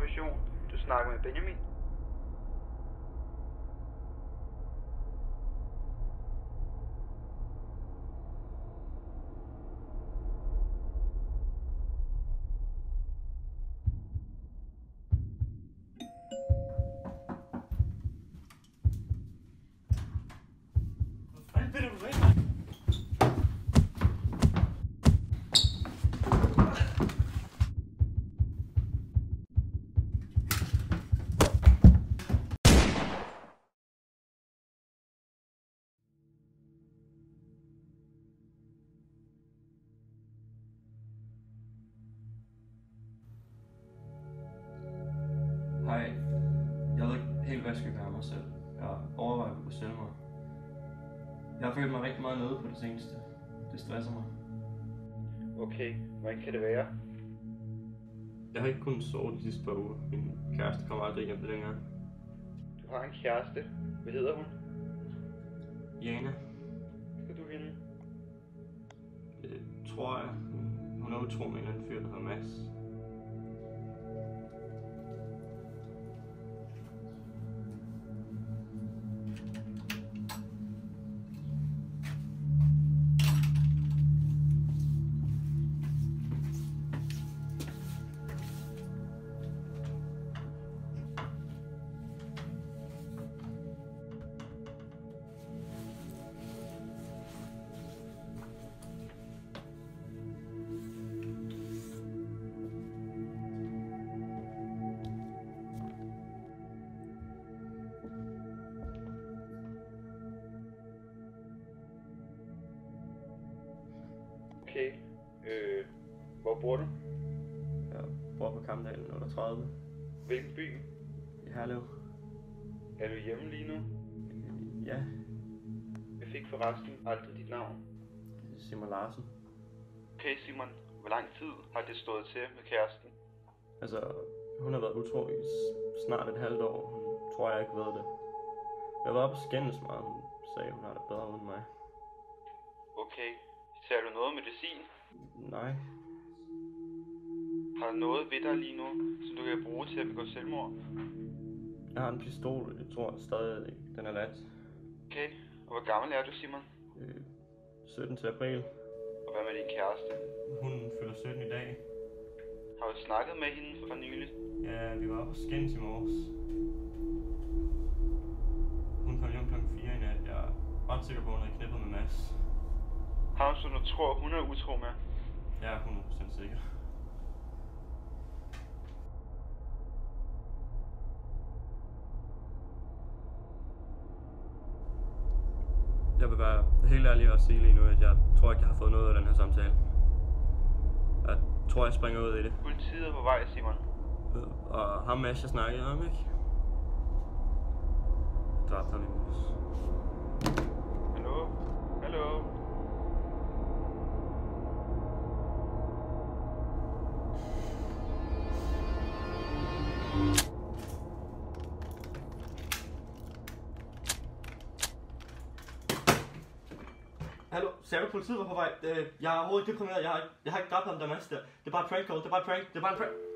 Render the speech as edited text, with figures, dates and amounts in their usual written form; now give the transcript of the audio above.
information. Du snakker med Benjamin. Hvad vil du med? Hej. Jeg ved ikke helt, hvad jeg skal gøre mig selv. Jeg overvejer på selvmord. Jeg har følt mig rigtig meget nede på det seneste. Det stresser mig. Okay, hvordan kan det være? Jeg har ikke kunnet sove de sidste par uger. Min kæreste kommer aldrig hjem længere. Du har en kæreste. Hvad hedder hun? Jana, Skal du hende? det tror jeg. Hun er utro med en anden fyr, der hedder Mads. Okay. Hvor bor du? Jeg bor på Kamdalen 38 Hvilken by? i Herlev. Er du hjemme lige nu? Ja, Jeg fik forresten aldrig dit navn. Simon Larsen. Okay Simon, hvor lang tid har det stået til med kæresten? Altså, hun har været utro i snart et halvt år. Hun tror jeg ikke ved det. Jeg var oppe og skændes meget. Hun sagde, hun har det bedre uden mig. Okay. Tager du noget medicin? Nej. Har du noget ved dig lige nu, som du kan bruge til at begå selvmord? Jeg har en pistol. Jeg tror stadig, den er ladt. Okay. Og hvor gammel er du, Simon? 17. til april. Og hvad med din kæreste? Hun fylder 17 i dag. Har du snakket med hende for nylig? Ja, vi var oppe og skændes i morges. Hun kom hjem klokken 4 i nat. Jeg er ret sikker på, at hun havde knippet med Mads. Har hun så du tror, hun er utro med? Jeg er 100% sikker. Jeg vil være helt ærlig og sige lige nu, at jeg tror ikke, jeg har fået noget af den her samtale. Jeg tror, jeg springer ud i det. Politiet er på vej, Simon. Og ham Mads, jeg snakkede om, ikke? Jeg dræbte ham i morges. Hallo? Hallo? Hallo, sagde du, politiet var på vej? Jeg er overhovedet deprimeret. Jeg har ikke dræbt ham, der Mads der. Det er bare et prank call. Det er bare et prank. Det er bare en prank.